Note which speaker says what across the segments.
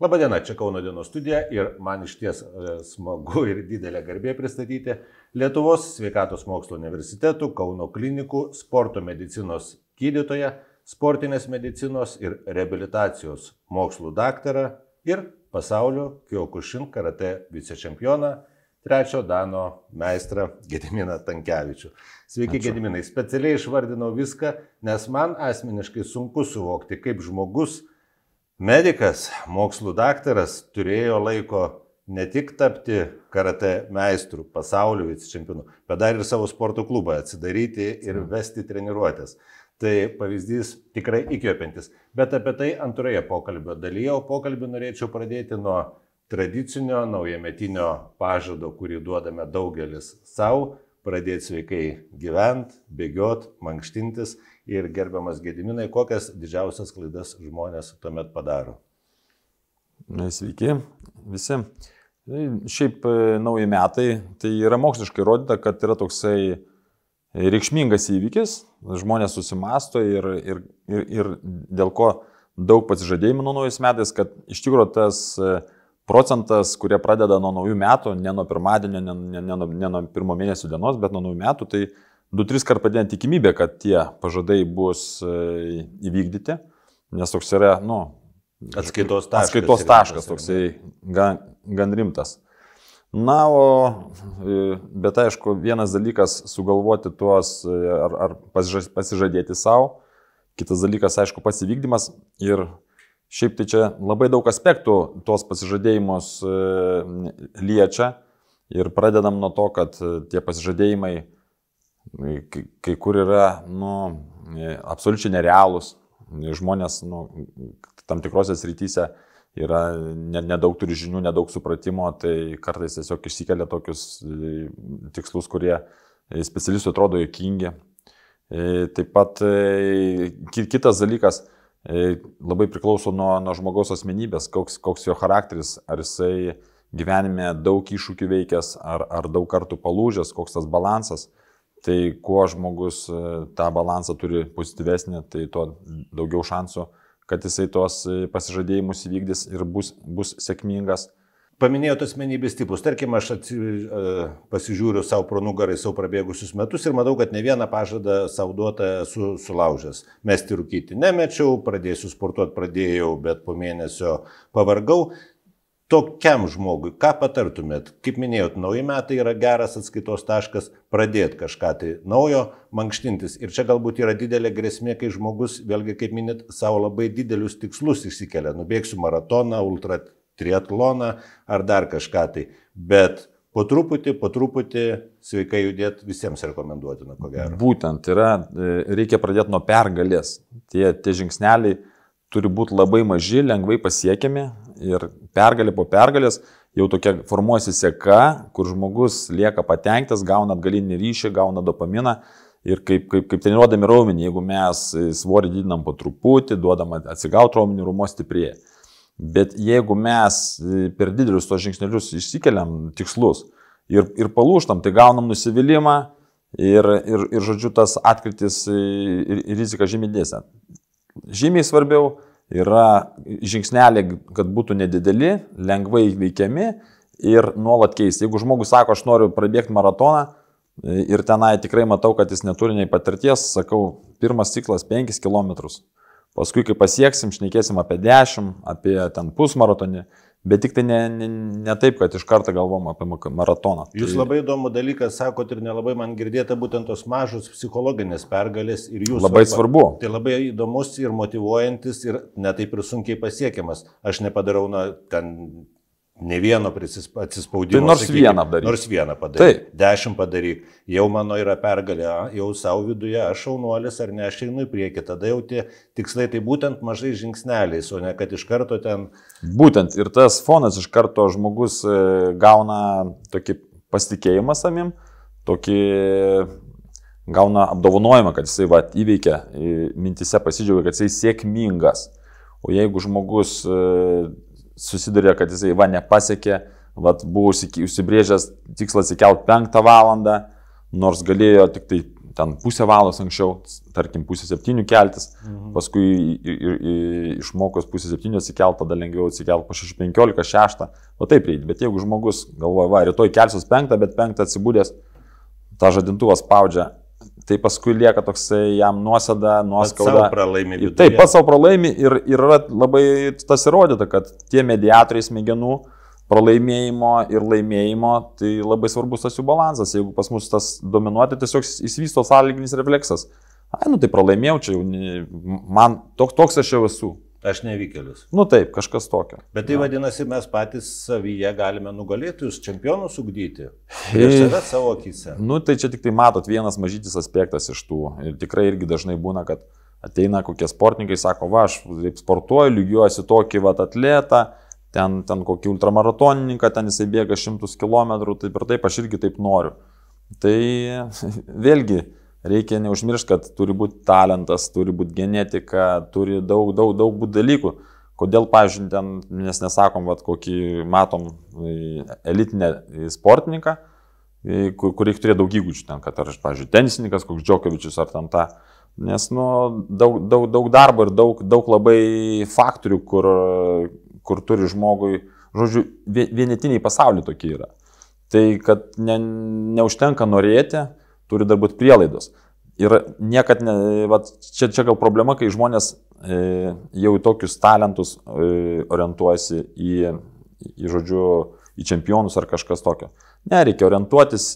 Speaker 1: Labadiena, čia Kauno dienos studija ir man išties smagu ir didelė garbė pristatyti Lietuvos sveikatos mokslo universitetų Kauno klinikų sporto medicinos gydytoją, sportinės medicinos ir reabilitacijos mokslų daktarą ir pasaulio Kyokushin karate vicečempioną, trečio dano meistrą Gediminą Tankevičių. Sveiki, ačiū. Gediminai, specialiai išvardinau viską, nes man asmeniškai sunku suvokti, kaip žmogus, medikas, mokslų daktaras turėjo laiko ne tik tapti karate meistrų, pasaulio vicečempionu, bet dar ir savo sporto klubą atsidaryti ir vesti treniruotės. Tai pavyzdys tikrai įkvepiantis. Bet apie tai antroje pokalbio dalyje, o pokalbį norėčiau pradėti nuo tradicinio naujametinio pažado, kurį duodame daugelis savo, pradėti sveikai gyventi, bėgioti, mankštintis. Ir gerbiamas Gediminai, kokias didžiausias klaidas žmonės tuomet padaro?
Speaker 2: Sveiki visi. Šiaip nauji metai, tai yra moksliškai rodyta, kad yra toksai reikšmingas įvykis, žmonės susimasto ir dėl ko daug pasižadėjimų nuo naujais metais, kad iš tikrųjų tas procentas, kurie pradeda nuo naujų metų, ne nuo pirmadienio, ne nuo pirmo mėnesio dienos, bet nuo naujų metų, tai 2-3 kart padidina tikimybė, kad tie pažadai bus įvykdyti, nes toks yra,
Speaker 1: atskaitos
Speaker 2: taškas toksai gan rimtas. Na, bet aišku, vienas dalykas sugalvoti tuos ar pasižadėti savo, kitas dalykas, aišku, pats įvykdymas ir šiaip tai čia labai daug aspektų tuos pasižadėjimus liečia ir pradedam nuo to, kad tie pasižadėjimai kai kur yra absoliučiai nerealūs, žmonės tam tikrose srityse yra nedaug turi žinių, nedaug supratimo, tai kartais tiesiog išsikelia tokius tikslus, kurie specialistų atrodo juokingi. Taip pat kitas dalykas labai priklauso nuo žmogaus asmenybės, koks jo charakteris, ar jisai gyvenime daug iššūkių veikęs, ar daug kartų palūžęs, koks tas balansas. Tai kuo žmogus tą balansą turi pozityvesnį, tai tuo daugiau šansų, kad jisai tuos pasižadėjimus įvykdys ir bus sėkmingas.
Speaker 1: Paminėjote asmenybės tipus. Tarkim, aš pasižiūriu savo pro nugarą į savo prabėgusius metus ir matau, kad ne vieną pažadą savo duotą esu sulaužęs. Mesti rūkyti nemečiau, pradėsiu sportuoti pradėjau, bet po mėnesio pavargau. Tokiam žmogui, ką patartumėt? Kaip minėjot, nauji metai yra geras atskaitos taškas, pradėti kažką tai naujo, mankštintis. Ir čia galbūt yra didelė grėsmė, kai žmogus, vėlgi kaip minėt, savo labai didelius tikslus išsikelia. Nubėgsiu maratoną, ultra triatloną ar dar kažką tai. Bet po truputį sveikai judėti visiems rekomenduotina, ko gero.
Speaker 2: Būtent, reikia pradėti nuo pergalės. Tie žingsneliai turi būti labai maži, lengvai pasiekiami ir pergalė po pergalės jau tokia formuosi seka, kur žmogus lieka patenkintas, gauna atgalinį ryšį, gauna dopaminą ir kaip treniruodami raumenį, jeigu mes svorį didinam po truputį, duodam atsigauti raumenį, raumuo stiprėja. Bet jeigu mes per didelius tos žingsnelius išsikeliam tikslus ir palūžtam, tai gaunam nusivylimą ir žodžiu tas atkritis ir rizika žymiai didesnė. Žymiai svarbiau yra žingsneliai, kad būtų nedideli, lengvai veikiami ir nuolat keisti. Jeigu žmogus sako, aš noriu prabėgti maratoną ir tenai tikrai matau, kad jis neturi nei patirties, sakau, pirmas ciklas 5 km. Paskui, kai pasieksim, šnekėsim apie 10, apie ten pusmaratonį, bet tik tai ne taip, kad iš karto galvom apie maratoną.
Speaker 1: Jūs labai įdomų dalyką sakot ir nelabai man girdėta būtent tos mažos psichologinės pergalės ir jūs.
Speaker 2: Labai svarbu.
Speaker 1: Tai labai įdomus ir motyvuojantis ir netaip ir sunkiai pasiekiamas. Aš nepadarau ten ne vieno atsispaudimo.
Speaker 2: Tai nors vieną padaryk.
Speaker 1: Nors vieną padaryk. 10 padaryk. Jau mano yra pergalė, jau savo viduje, aš šaunuolis ar ne, aš einu į priekį. Tada jau tie tikslai tai būtent mažai žingsneliais, o ne kad iš karto ten.
Speaker 2: Būtent ir tas fonas iš karto žmogus gauna tokį pasitikėjimą savim, tokį gauna apdovanojimą, kad jisai įveikia, mintise pasidžiaugia, kad jisai sėkmingas. O jeigu žmogus susiduria, kad jisai nepasiekė, buvo užsibrėžęs tikslas įkelt 5 valandą, nors galėjo tik tai ten pusę valandos anksčiau, tarkim, 6:30 keltis, paskui išmokus 6:30 atsikelt, tada lengviau atsikelt po 6:15, 6, o taip reikia. Bet jeigu žmogus galvoja, va, rytoj kelsiuos 5, bet 5 atsibūdęs, tą žadintuvą spaudžia, tai paskui lieka toksai jam nuosėda, nuoskauda. Taip, pats savo pralaimi ir yra labai tas įrodyta, kad tie mediatoriai smegenų pralaimėjimo ir laimėjimo, tai labai svarbus tas jų balansas. Jeigu pas mus tas dominuoti, tiesiog įsivysto sąlyginis refleksas. Nu tai pralaimėjau, čia jau, man toks aš jau esu.
Speaker 1: Aš nevykėlis.
Speaker 2: Nu taip, kažkas tokio.
Speaker 1: Bet tai vadinasi, mes patys savyje galime nugalėtojus, čempionus ugdyti. Ir save savo akyse.
Speaker 2: Nu tai čia tik tai matot vienas mažytis aspektas iš tų. Ir tikrai irgi dažnai būna, kad ateina kokie sportininkai, sako, va, aš sportuoju, lygiuosi tokį atletą. Ten kokį ultramaratonininką, ten jisai bėga 100 km, taip ir taip, aš irgi taip noriu. Tai vėlgi reikia neužmiršti, kad turi būti talentas, turi būti genetika, turi daug būti dalykų. Kodėl, pavyzdžiui, ten, nes nesakom, vat, kokį matom elitinę sportininką, kur reikia turėti daug įgūdžių, ten, kad ar, pavyzdžiui, tenisininkas, koks Džokovičius ar ten ta. Nes daug darbo ir daug labai faktorių, kur turi žmogui, žodžiu, vienetiniai pasaulyje tokie yra. Tai, kad neužtenka norėti, turi dar būti prielaidos. Ir niekad, čia gal problema, kai žmonės jau į tokius talentus orientuojasi žodžiu, į čempionus ar kažkas tokio. Ne, reikia orientuotis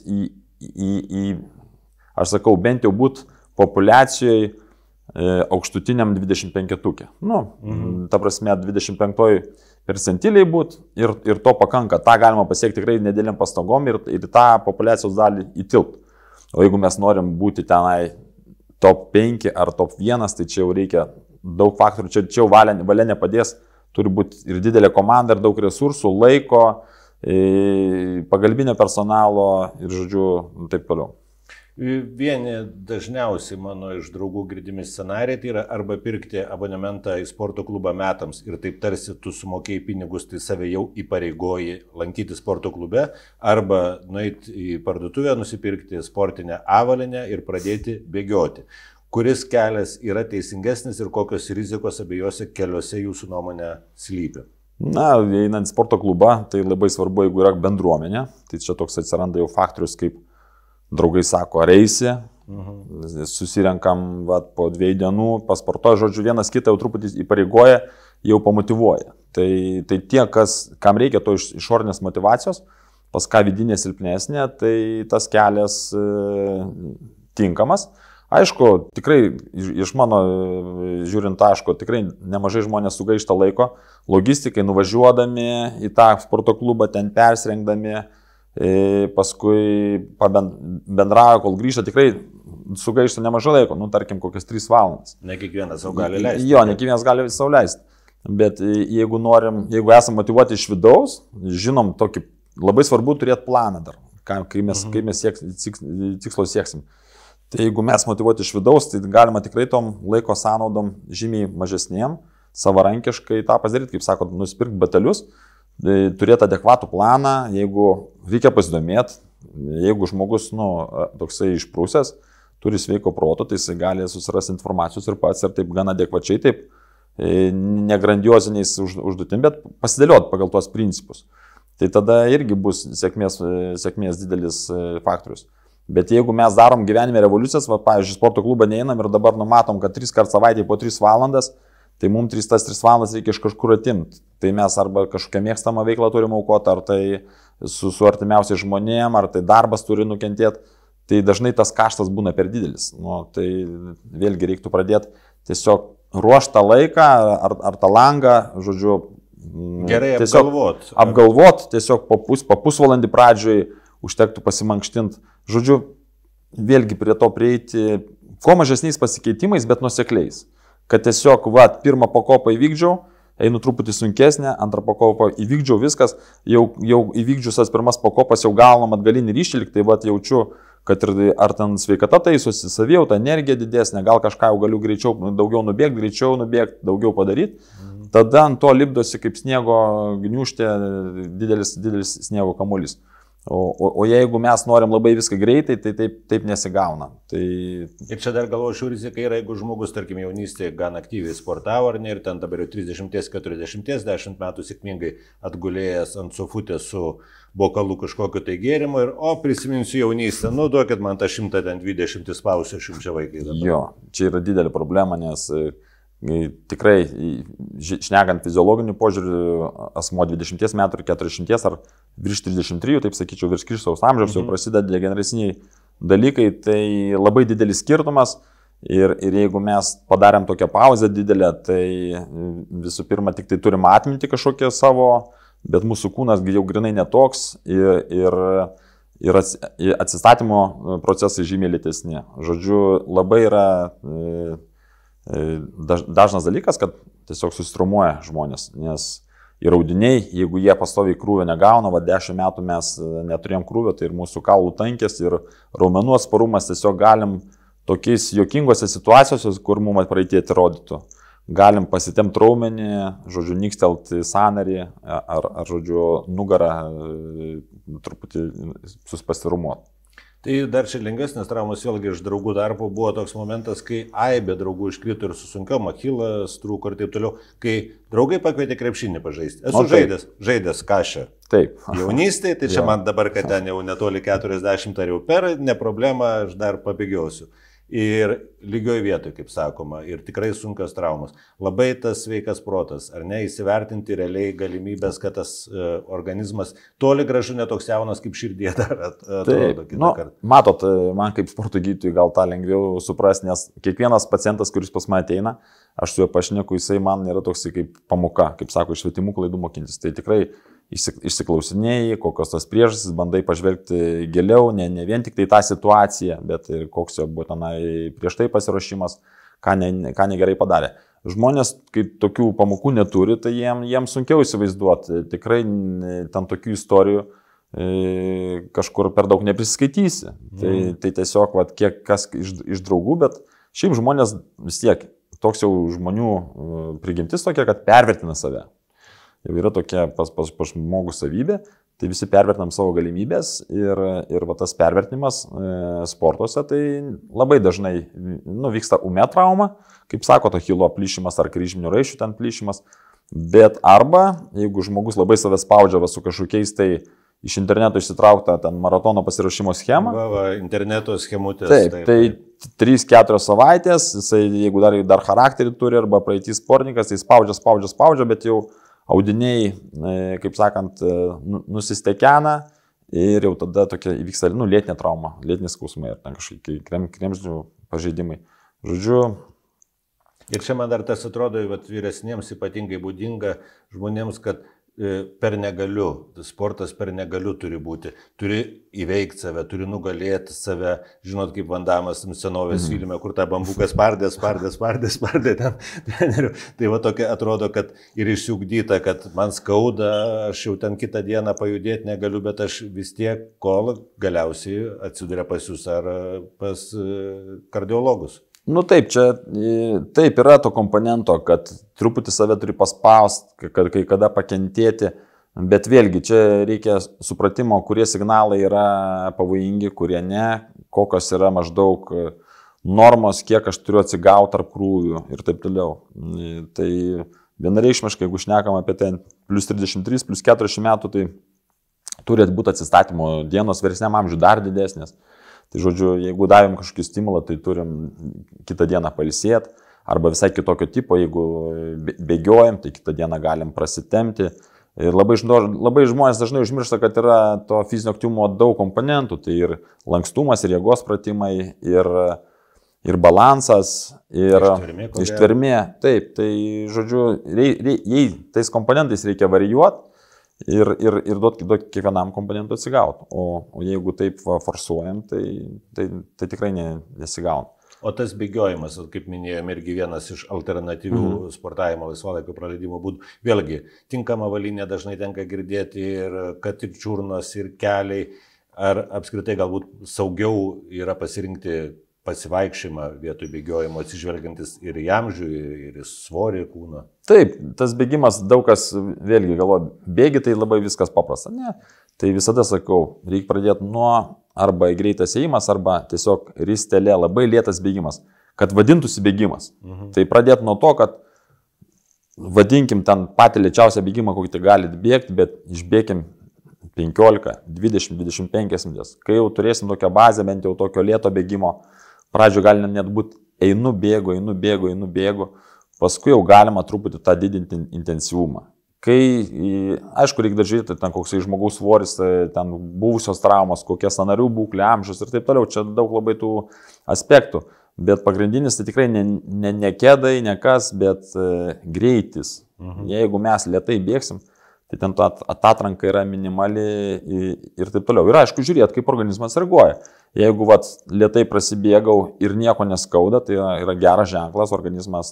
Speaker 2: aš sakau, bent jau būti populiacijoje aukštutiniam 25-tukė. Ta prasme, 25 percentiliai būt ir to pakanka. Ta galima pasiekti tikrai nedėliam pastangom ir tą populiacijos dalį įtilpti. O jeigu mes norim būti tenai top 5 ar top 1, tai čia jau reikia daug faktorių. Čia jau valia nepadės. Turi būti ir didelė komanda, ir daug resursų, laiko, pagalbinio personalo ir, žodžiu, taip toliau.
Speaker 1: Vieni dažniausiai mano iš draugų girdimi scenarijai tai yra arba pirkti abonementą į sporto klubą metams ir taip tarsi tu sumokėjai pinigus, tai save jau įpareigoji lankyti sporto klube, arba nueiti į parduotuvę, nusipirkti sportinę avalynę ir pradėti bėgioti. Kuris kelias yra teisingesnis ir kokios rizikos abiejose keliuose jūsų nuomonė slypi?
Speaker 2: Na, einant į sporto klubą, tai labai svarbu, jeigu yra bendruomenė, tai čia toks atsiranda jau faktorius kaip draugai sako, ar eisi, susirenkam po 2 dienų, pasportuoja, žodžiu, vienas kitą jau truputį įpareigoja, jau pamotivuoja. Tai tie, kam reikia to išorinės motivacijos, pas ką vidinė silpnesnė, tai tas kelias tinkamas. Aišku, tikrai iš mano žiūrint taško, tikrai nemažai žmonės sugaišta laiko logistikai, nuvažiuodami į tą sporto klubą, ten persirengdami, paskui bendrauja, kol grįžta, tikrai sugaišta nemažai laiko, tarkim, kokias 3 valandas.
Speaker 1: Ne kiekvienas sau gali leisti.
Speaker 2: Jo, ne kiekvienas gali sau leisti. Bet jeigu esam motivuoti iš vidaus, žinom, tokį labai svarbu turėti planą dar, kai mes tikslo sieksim. Tai jeigu mes motivuoti iš vidaus, tai galima tikrai tom laiko sąnaudom žymiai mažesniem, savarankiškai tą pasidaryti, kaip sako, nusipirkti batelius, turėti adekvatų planą, jeigu reikia pasidomėti, jeigu žmogus, toksai išprūsęs, turi sveiko proto, tai jisai gali susirasti informacijos ir pats ir taip gana adekvačiai, taip negrandioziniais užduotim, bet pasidėlioti pagal tuos principus. Tai tada irgi bus sėkmės didelis faktorius. Bet jeigu mes darom gyvenime revoliucijas, pavyzdžiui, sporto klubą neeinam ir dabar numatom, kad 3 kartus savaitėje po 3 valandas, tai mums 3 valandas reikia iš kažkur atimti. Tai mes arba kažkokią mėgstamą veiklą turim aukoti, ar tai su artimiausiais žmonėm, ar tai darbas turi nukentėti. Tai dažnai tas kaštas būna per didelis. Tai vėlgi reiktų pradėti tiesiog ruošti tą laiką, ar tą langą, žodžiu,
Speaker 1: gerai
Speaker 2: apgalvot, tiesiog po pusvalandį pradžioj užtektų pasimankštinti. Žodžiu, vėlgi prie to prieiti kuo mažesniais pasikeitimais, bet nuosekliais. Kad tiesiog, pirmą pakopą įvykdžiau, einu truputį sunkesnė, antrą pakopą įvykdžiau viskas, jau įvykdžius tas pirmas pakopas jau gaunam atgalinį ryšį, tai jaučiu, kad ir ar ten sveikata taisosi, savijauta, energija didesnė, gal kažką jau galiu daugiau nubėgti, daugiau padaryti. Tada ant to lipdosi kaip sniego gniūžtė didelis sniego kamuolys. O jeigu mes norim labai viską greitai, tai taip nesigauna. Tai...
Speaker 1: Ir čia dar galvoju, šių rizika yra, jeigu žmogus, tarkim, jaunystėje gan aktyviai sportavo, ar ne, ir ten dabar jau 30-40, 10 metų sėkmingai atgulėjęs ant sofutės su bokalu kažkokio tai gėrimo ir, prisiminsiu jaunystę, duokit man tą 120 spausiu, aš jums čia vaikai dabar.
Speaker 2: Jo, čia yra didelė problema, nes tikrai, šnekant fiziologiniu požiūriu, asmo 20 metų ir 40 ar virš 33, taip sakyčiau, virš Kristaus amžiaus jau prasideda degeneraciniai dalykai, tai labai didelis skirtumas ir jeigu mes padarėm tokią pauzę didelę, tai visų pirma tik tai turim atminti kažkokią savo, bet mūsų kūnas jau grinai netoks ir atsistatymo procesai žymiai lėtesni. Žodžiu, labai yra dažnas dalykas, kad tiesiog susitraumuoja žmonės, nes ir audiniai, jeigu jie pastoviai krūvio negauna, 10 metų mes neturėjom krūvio, tai ir mūsų kaulų tankės ir raumenų atsparumas tiesiog galim tokiais juokingose situacijose, kur mums praeitie atrodytų. Galim pasitemti raumenį, žodžiu, nykstelt sąnarį ar žodžiu, nugarą truputį suspasirumuoti.
Speaker 1: Tai dar čia lengvesnės traumos, vėlgi iš draugų darbo buvo toks momentas, kai aibė draugų iškrito ir su sunkiom, achilas trūko ir taip toliau, kai draugai pakvietė krepšinį pažaisti. Esu žaidęs kažę.
Speaker 2: Taip.
Speaker 1: Jaunystėje, tai čia man dabar, kad ten jau netoli 40 ar jau per, ne problema, aš dar pabėgiosiu. Ir lygioj vietoj, kaip sakoma, ir tikrai sunkios traumos. Labai tas sveikas protas, ar ne, įsivertinti realiai galimybės, kad tas organizmas toli gražu netoks jaunas kaip širdie dar atrodo kitą kartą.
Speaker 2: Matot, man kaip sporto gydytojui gal tą lengviau suprasti, nes kiekvienas pacientas, kuris pas mane ateina, aš su juo pašneku, jisai man yra toks kaip pamoka, kaip sako, iš svetimų klaidų mokintis. Tai tikrai išsiklausinėjai, kokios tas priežastys, bandai pažvelgti giliau, ne vien tik tai tą situaciją, bet ir koks jo buvo tenai prieš tai pasiruošimas, ką negerai padarė. Žmonės, kai tokių pamokų neturi, tai jiems sunkiau įsivaizduoti. Tikrai ten tokių istorijų kažkur per daug neprisiskaitysi. Tai tiesiog kiek kas iš draugų, bet šiaip žmonės vis tiek, toks jau žmonių prigimtis tokia, kad pervertina save. Jau yra tokia pas žmogų savybė, tai visi pervertinam savo galimybės ir tas pervertinimas sportuose tai labai dažnai vyksta ūmė trauma, kaip sako, achilo plyšimas ar kryžminių raiščių ten plyšimas, bet arba jeigu žmogus labai save spaudžia su kažkokiais tai iš interneto išsitraukta ten maratono pasiruošimo schema.
Speaker 1: Interneto schemutės.
Speaker 2: Taip, tai 3-4 savaitės, jisai jeigu dar charakterį turi arba praeitį sportininkas, tai spaudžia, bet jau audiniai, kaip sakant, nusistekena ir jau tada tokia įvyksta lėtinė trauma, lėtinis skausmai ir ten kažkokie kremzlių pažeidimai. Žodžiu.
Speaker 1: Ir čia man dar tas atrodo, vyresniems ypatingai būdinga žmonėms, kad per negaliu, sportas per negaliu turi būti, turi įveikti save, turi nugalėti save, žinot kaip Van Damas senovės filme, kur tą bambuką spardė ten trenerių. Tai va tokia atrodo, kad ir išsiugdyta, kad man skauda, aš jau ten kitą dieną pajudėti negaliu, bet aš vis tiek, kol galiausiai atsiduria pas jūs ar pas kardiologus.
Speaker 2: Taip, čia taip yra to komponento, kad truputį save turi paspausti, kad kai kada pakentėti, bet vėlgi čia reikia supratimo, kurie signalai yra pavojingi, kurie ne, kokios yra maždaug normos, kiek aš turiu atsigauti tarp krūvių ir taip toliau. Tai vienareikšmiškai, jeigu šnekam apie ten plus 33, plus 40 metų, tai turi būti atsistatymo dienos vyresniam amžiui dar didesnės. Tai žodžiu, jeigu davėm kažkokį stimulą, tai turim kitą dieną pailsėti, arba visai kitokio tipo, jeigu bėgiojam, tai kitą dieną galim prasitemti. Ir labai žmonės dažnai užmiršta, kad yra to fizinio aktyvumo daug komponentų, tai ir lankstumas, ir jėgos pratimai, ir balansas, ir ištvermė. Taip, tai žodžiu, jei tais komponentais reikia varijuoti, ir duoti kiekvienam komponentui atsigauti. O jeigu taip forsuojam, tai tikrai nesigauna.
Speaker 1: O tas bėgiojimas, kaip minėjome, irgi vienas iš alternatyvių sportavimo laisvalaikio praleidimo būdų. Vėlgi, tinkama avalynė dažnai tenka girdėti ir kad ir čiurnos, ir keliai. Ar apskritai galbūt saugiau yra pasirinkti pasivaikščiojimą vietoj bėgiojimo, atsižvelgiantis ir į amžių, ir į svorį kūno.
Speaker 2: Taip, tas bėgimas, daug kas vėlgi galvoja, bėgi tai labai viskas paprasta. Ne, tai visada sakau, reikia pradėti nuo arba greitas ėjimas, arba tiesiog ristelė, labai lėtas bėgimas, kad vadintųsi bėgimas. Tai pradėti nuo to, kad vadinkim ten patį lėčiausią bėgimą, kokį tai galite bėgti, bet išbėkim 15, 20, 25 minutės. Kai jau turėsim tokią bazę, bent jau tokio lėto bėgimo, pradžio gali net būti einu, bėgu, paskui jau galima truputį tą didinti intensyvumą. Kai, aišku, reikia dar žiūrėti, ten koks žmogaus svoris, ten buvusios traumos, kokie sąnarių būklė, amžius ir taip toliau, čia daug labai tų aspektų. Bet pagrindinis tai tikrai ne kėdai, ne kas, bet greitis. Jeigu mes lėtai bėgsim, tai ten ta atranka yra minimali ir taip toliau. Ir aišku, žiūrėti, kaip organizmas reaguoja. Jeigu lėtai prasibėgau ir nieko neskauda, tai yra geras ženklas, organizmas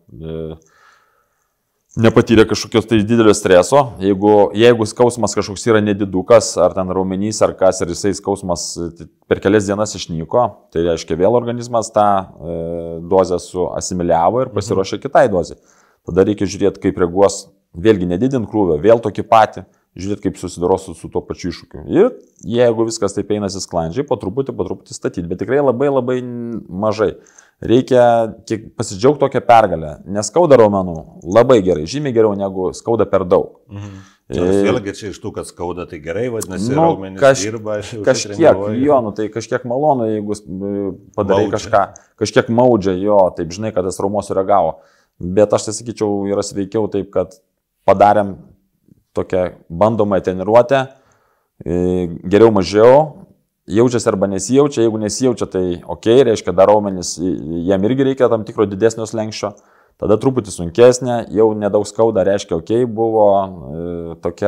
Speaker 2: nepatyrė kažkokios tai didelio streso. Jeigu skausmas kažkoks yra nedidukas, ar ten raumenys, ar kas, ir jisai skausmas per kelias dienas išnyko, tai reiškia vėl organizmas tą dozę suasimiliavo ir pasiruošė kitai dozai. Tada reikia žiūrėti, kaip reaguos, vėlgi nedidint krūvio, vėl tokį patį, žiūrėti, kaip susidoros su tuo pačiu iššūkiu. Ir jeigu viskas taip einasi sklandžiai, po truputį statyti, bet tikrai labai labai mažai. Reikia pasidžiaugti tokią pergalę. Neskauda raumenų, labai gerai, žymiai geriau negu skauda per daug.
Speaker 1: Vėlgi čia iš tų, kad skauda, tai gerai, vadinasi, raumenys dirba.
Speaker 2: Tai kažkiek malonu, jeigu padarai kažkiek maudžia, taip žinai, kad tas raumuo sureagavo. Bet aš tai sakyčiau, yra sveikiau taip, kad padarėm tokią bandomąją treniruotę, geriau mažiau. Jaučiasi arba nesijaučia, jeigu nesijaučia, tai ok, reiškia dar raumenis, jam irgi reikia tam tikro didesnio slenkščio, tada truputį sunkesnė, jau nedaug skauda, reiškia ok, buvo tokia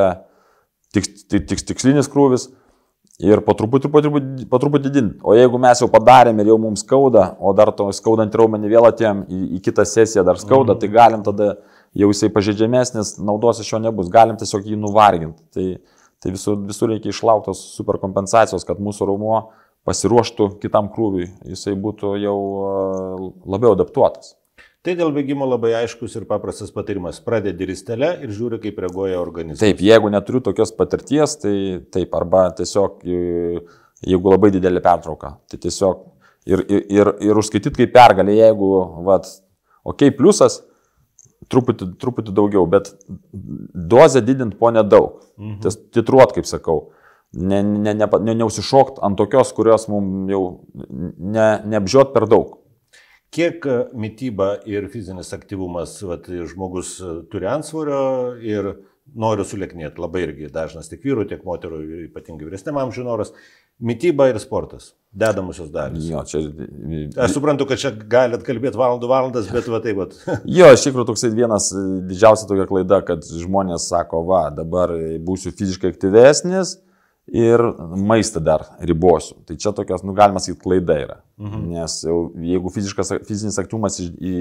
Speaker 2: tikslinis krūvis ir po truputį didinti. O jeigu mes jau padarėm ir jau mums skauda, o dar to skaudant raumenį vėl atėjom į kitą sesiją dar skauda, tai galim tada jau jisai pažeidžiamesnis, naudos iš jo nebus, galim tiesiog jį nuvarginti. Tai visur reikia išlauktos superkompensacijos, kad mūsų raumuo pasiruoštų kitam krūviui, jisai būtų jau labiau adaptuotas.
Speaker 1: Tai dėl bėgimo labai aiškus ir paprastas patarimas. Pradedi ristelę ir žiūri, kaip reaguoja organizmas.
Speaker 2: Taip, jeigu neturiu tokios patirties, tai taip, arba tiesiog, jeigu labai didelė pertrauka, tai tiesiog ir užskaityti kaip pergalę, jeigu, ok, pliusas, truputį daugiau, bet dozę didinti po nedaug. Titruot, kaip sakau. Neusišokt ant tokios, kurios mums jau neapžiot per daug.
Speaker 1: Kiek mityba ir fizinis aktyvumas, žmogus turi antsvorio ir nori sulieknėti, labai irgi dažnas tiek vyrų, tiek moterų, ypatingai vyresniam amžiui noras. Mityba ir sportas, dedamusios dalys. Aš suprantu, kad čia galit kalbėti valandas, bet taip.
Speaker 2: Iš tikrųjų toksai vienas didžiausia tokia klaida, kad žmonės sako, dabar būsiu fiziškai aktyvesnis ir maistą dar ribosiu. Tai čia tokios, galima sakyti, klaida yra. Nes jeigu fizinis aktyvumas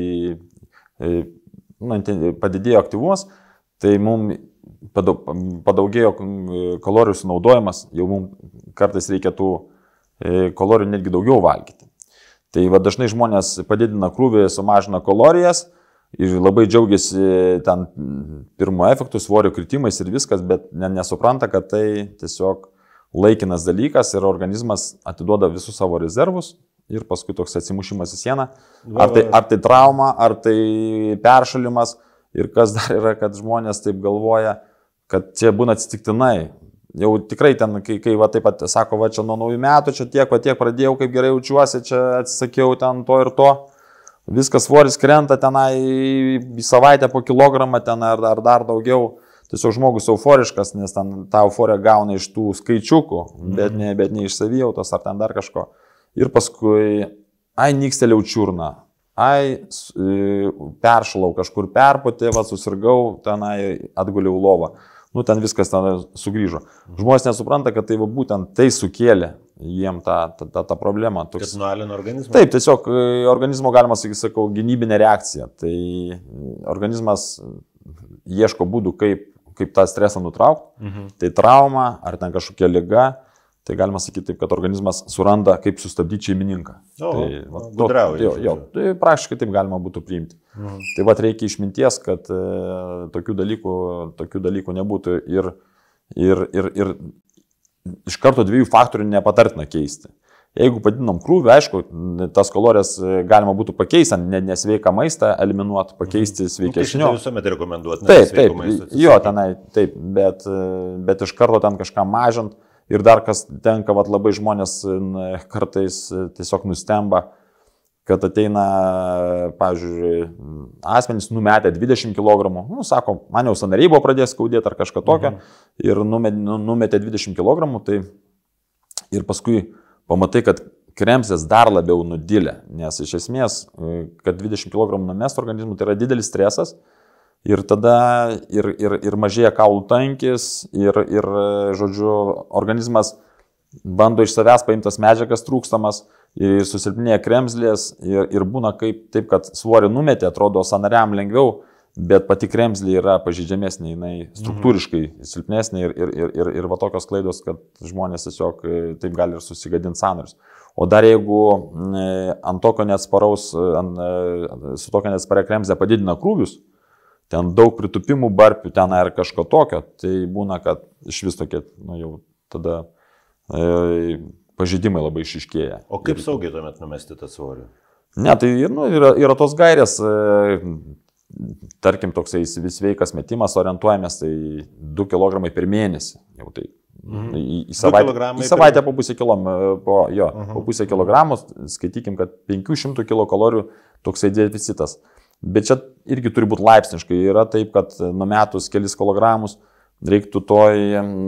Speaker 2: padidėjo aktyvumas, tai mums padaugėjo kalorijų sunaudojimas, jau mums kartais reikia tų kalorijų netgi daugiau valgyti. Tai dažnai žmonės padidina krūvį, sumažina kalorijas ir labai džiaugiasi ten pirmo efektų, svorio kritimais ir viskas, bet nesupranta, kad tai tiesiog laikinas dalykas ir organizmas atiduoda visus savo rezervus ir paskui toks atsimušimas į sieną. Ar tai trauma, ar tai peršalimas. Ir kas dar yra, kad žmonės taip galvoja, kad čia būna atsitiktinai. Jau tikrai ten, kai taip pat sako, čia nuo naujų metų, čia tiek pradėjau, kaip gerai jaučiuosi, čia atsisakiau ten to ir to. Viskas svoris krenta tenai į savaitę po kilogramą ten ar dar daugiau. Tiesiog žmogus euforiškas, nes ten tą euforiją gauna iš tų skaičiukų, bet ne iš savijautos ar ten dar kažko. Ir paskui, nykstelėjau čiurną. Peršalau kažkur perpotė, susirgau, tenai atguliau lovą. Ten viskas ten sugrįžo. Žmonės nesupranta, kad tai būtent tai sukėlė jiem tą problemą.
Speaker 1: Kad nualino organizmą?
Speaker 2: Taip, tiesiog organizmo galima sakyti, gynybinė reakcija. Tai organizmas ieško būdų, kaip tą stresą nutraukti. Tai trauma, ar ten kažkokia liga. Tai galima sakyti taip, kad organizmas suranda, kaip sustabdyti šeimininką. Tai praktiškai taip galima būtų priimti. Tai vat reikia išminties, kad tokių dalykų nebūtų ir iš karto 2 faktorių nepatartina keisti. Jeigu padidinam krūvį, aišku, tas kalorijas galima būtų pakeisti, nesveiką maistą eliminuoti, pakeisti sveikesniu.
Speaker 1: Tai visuomet rekomenduoti.
Speaker 2: Taip, jo, tenai, taip, bet iš karto ten kažką mažint ir dar kas tenka, vat, labai žmonės kartais tiesiog nustemba, kad ateina, pavyzdžiui, asmenys numetė 20 kg, sako, man jau sąnariai buvo pradėjęs skaudėti ar kažką tokio, ir numetė 20 kg, tai ir paskui pamatai, kad kremzlės dar labiau nudilė, nes iš esmės, kad 20 kg numest organizmui, tai yra didelis stresas ir tada ir mažėja kaulų tankis ir, žodžiu, organizmas bando iš savęs paimtas medžiagas trūkstamas ir susilpnėja kremzlės ir būna kaip taip, kad svorį numetė, atrodo sąnariam lengviau, bet pati kremzlė yra pažeidžiamesnė, jinai struktūriškai silpnesnė ir va tokios klaidos, kad žmonės tiesiog taip gali ir susigadinti sąnarius. O dar jeigu ant tokio neatsparaus, su tokio neatsparia kremzlė padidina krūvius, ten daug pritupimų, barpių, ten ar kažko tokio, tai būna, kad iš vis tokie, jau tada pažeidimai labai išiškėja.
Speaker 1: O kaip saugiai tuomet numesti tą svorį?
Speaker 2: Ne, tai yra tos gairės. Tarkim, toksai sveikas metimas, orientuojamės, tai 2 kg per mėnesį. Jau tai į savaitę po pusę kilogramų, skaitykim, kad 500 kilokalorijų toksai deficitas. Bet čia irgi turi būti laipsniškai. Yra taip, kad numetus kelis kilogramus reiktų toj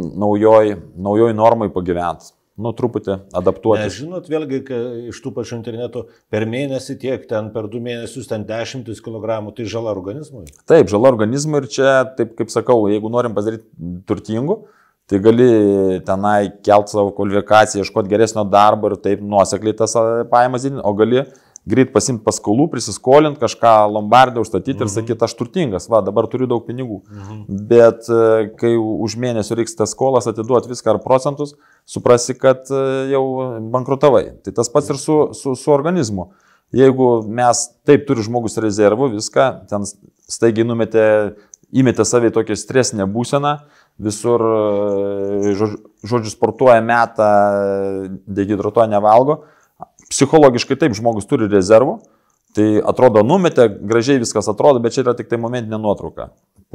Speaker 2: naujoj normai pagyventi. Truputį adaptuoti.
Speaker 1: Nes žinot, vėlgi iš tų pačių internetų per mėnesį tiek, ten per 2 mėnesius ten 10 kg, tai žala organizmui?
Speaker 2: Taip, žala organizmui ir čia, taip kaip sakau, jeigu norim pasidaryti turtingų, tai gali tenai kelti savo kvalifikaciją, ieškoti geresnio darbo ir taip nuosekliai tas pajamas didinti, o gali greit pasimti paskolų, prisiskolinti, kažką lombardą užstatyti ir sakyti, aš turtingas, dabar turiu daug pinigų. Bet kai už mėnesį reiks tas skolas atiduoti viską ar procentus, suprasi, kad jau bankrutavai. Tai tas pats ir su organizmu. Jeigu mes taip turi žmogus rezervų, viską, ten staigiai įmetė savai tokią stresinę būseną, visur, žodžiu, sportuoja, meta, dehidratuoja, nevalgo. Psichologiškai taip žmogus turi rezervų, tai atrodo numetė, gražiai viskas atrodo, bet čia yra tik tai momentinė nuotrauka.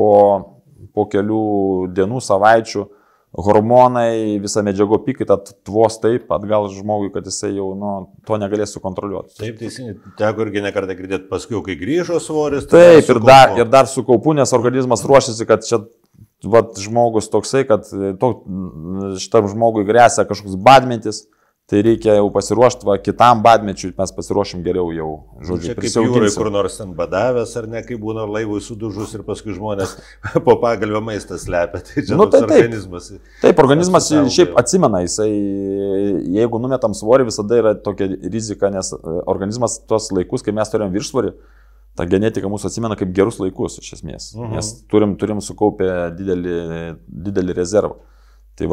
Speaker 2: Po kelių dienų, savaičių, hormonai, visa medžiago apykaita tvos taip, atgal žmogui, kad jisai jau to negalės sukontroliuoti.
Speaker 1: Taip, teisingai, teko irgi nekartą girdėti, paskui, kai grįžo svoris.
Speaker 2: Taip, ir dar sukaupu, nes organizmas ruošiasi, kad čia žmogus toksai, kad šitam žmogui grėsia kažkoks badmetis. Tai reikia jau pasiruošti, kitam badmečiui mes pasiruošim geriau jau, žodžiu,
Speaker 1: prisiauginsim. Čia kaip jūrai kur nors ten badavęs, ar ne, kaip būna laivui sudužus ir paskui žmonės po pagalvio maistą slepia. Tai čia organizmas.
Speaker 2: Taip, organizmas šiaip atsimena, jisai, jeigu numetam svorį, visada yra tokia rizika, nes organizmas tuos laikus, kai mes turėjom viršsvorį, ta genetika mūsų atsimena kaip gerus laikus, iš esmės. Nes turim sukaupę didelį rezervą. Tai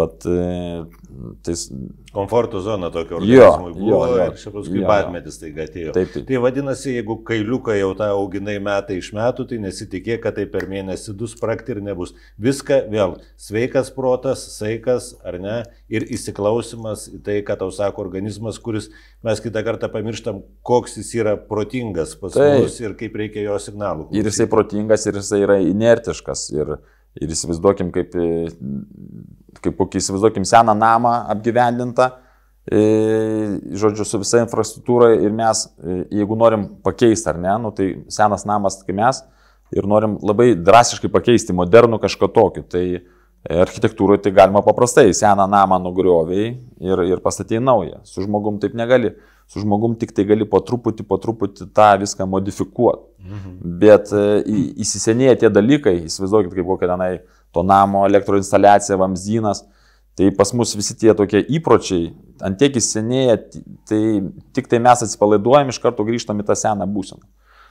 Speaker 1: komforto zona tokio organizmui buvo ir čia paskui badmetis taiga atėjo.
Speaker 2: Taip.
Speaker 1: Tai vadinasi, jeigu kailiuką jau tą auginai metai iš metų, tai nesitikėk, kad tai per mėnesį 2 spragti ir nebus. Viską vėl, sveikas protas, saikas ar ne, ir įsiklausimas į tai, ką tau sako organizmas, kuris mes kitą kartą pamirštam, koks jis yra protingas pas mus ir kaip reikia jo signalų.
Speaker 2: Ir jisai protingas, ir jisai yra inertiškas. Ir įsivaizduokim, įsivaizduokim seną namą apgyvendintą, žodžiu, su visa infrastruktūra ir mes, jeigu norim pakeisti ar ne, tai senas namas kaip mes ir norim labai drastiškai pakeisti modernų kažką tokį, tai architektūroje tai galima paprastai, seną namą nugrioviai ir pastatyti naują, su žmogum taip negali. Su žmogum tik tai gali po truputį tą viską modifikuoti. Bet įsisenėja tie dalykai, įsivaizduokit, kaip kokia tenai to namo elektroinstaliacija, vamzdynas, tai pas mus visi tie tokie įpročiai, ant tiek įsisenėja, tai tik tai mes atsipalaiduojam, iš karto grįžtam į tą seną būseną.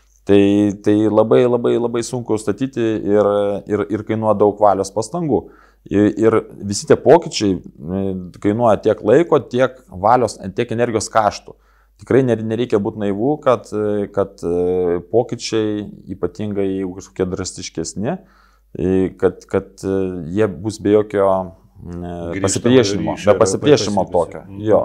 Speaker 2: Tai labai sunku statyti ir kainuoja daug valios pastangų. Ir visi tie pokyčiai kainuoja tiek laiko, tiek valios, tiek energijos kaštų. Tikrai nereikia būti naivu, kad pokyčiai, ypatingai jeigu kažkokie drastiškesni, kad jie bus be jokio pasipriešinimo tokio. Jo.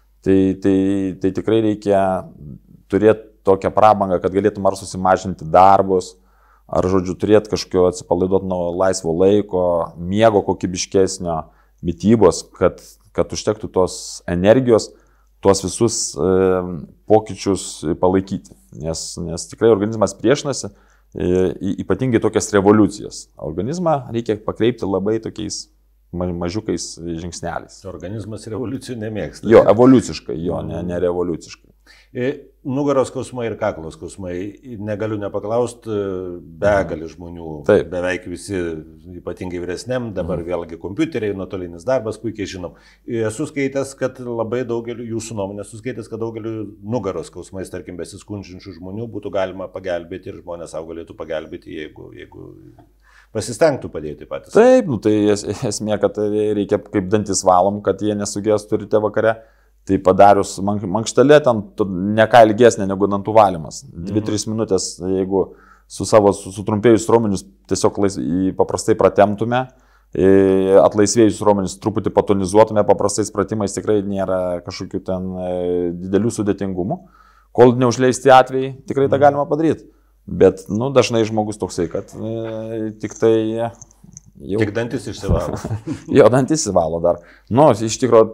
Speaker 2: Tai tikrai reikia turėti tokią prabangą, kad galėtum ar susimažinti darbus, ar, žodžiu, turėti kažkokio atsipalaiduoti nuo laisvo laiko, miego kokybiškesnio, mitybos, kad užtektų tos energijos, tuos visus pokyčius palaikyti. Nes tikrai organizmas priešinasi, ypatingai tokias revoliucijas. Organizmą reikia pakreipti labai tokiais mažiukais žingsneliais.
Speaker 1: Organizmas revoliucijų nemėgsta.
Speaker 2: Jo, evoliuciškai, ne revoliuciškai.
Speaker 1: Nugaros skausmai ir kaklo skausmai. Negaliu nepaklausti, begali žmonių,
Speaker 2: Taip.
Speaker 1: Beveik visi, ypatingai vyresniam, dabar vėlgi kompiuteriai, nuotolinis darbas, puikiai žinom. Esu skaitęs, kad labai daugeliu, jūsų nuomonė, esu skaitęs, kad daugeliu nugaros skausmais, tarkim, besiskundžiančių žmonių būtų galima pagelbėti ir žmonės savo galėtų pagelbėti, jeigu pasistengtų padėti patys.
Speaker 2: Taip, tai esmė, kad reikia kaip dantis valom, kad jie nesugės turite vakare. Tai padarius mankštelė, ten ne ką ilgesnė negu dantų valymas. 2-3 minutės, jeigu su trumpėjus raumenius tiesiog paprastai pratemtume, atlaisvėjus raumenius truputį patonizuotume, paprastais pratimais tikrai nėra kažkokių ten didelių sudėtingumų. Kol neužleisti atvejai, tikrai tą galima padaryti. Bet, dažnai žmogus toksai, kad tik tai...
Speaker 1: Tik dantis išsivalo.
Speaker 2: Jo, dantis išsivalo dar. Iš tikrųjų,